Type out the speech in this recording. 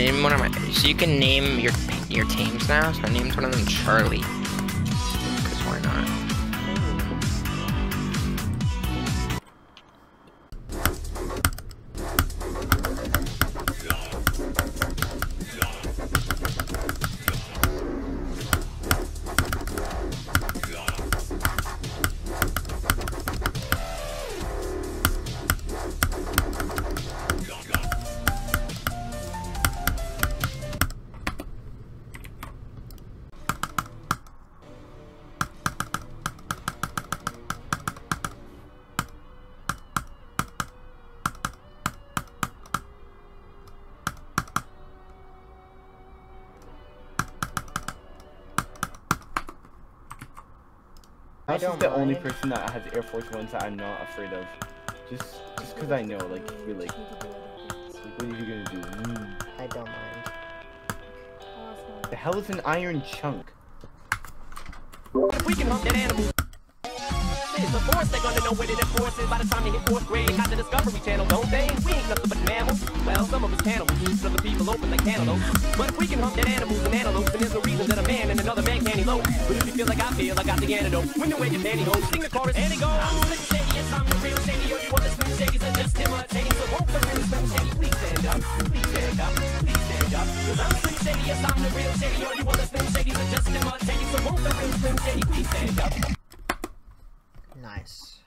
named one of my. So you can name your teams now. So I named one of them Charlie. Cause why not? This is the only person that has Air Force Ones that I'm not afraid of. Just because I know, like, you're like, what are you gonna do? I don't mind. The hell is an iron chunk? If we can hump that animal. The force, they're gonna know what it enforces by the time they hit 4th grade. They got the Discovery Channel, don't they? We ain't nothing but mammals. Well, some of us cannibals, other people open like cantaloupes. But if we can hump that animals and antelopes, then there's no reason that a man and another man can't elope. But if you feel like I feel, I got the antidote. When you wear your pantyhose, sing the chorus and it goes. I'm Slim Shady, yes, I'm the real Shady. Yo, you other Slim Shadys are just imitating. So won't the real Slim Shady please stand up? Please stand up, please stand up. Cause I'm Slim Shady, yes, I'm the real Shady. Yo, you other Slim Shadys are just imitating. So won't the real Slim Shady please stand up? Nice.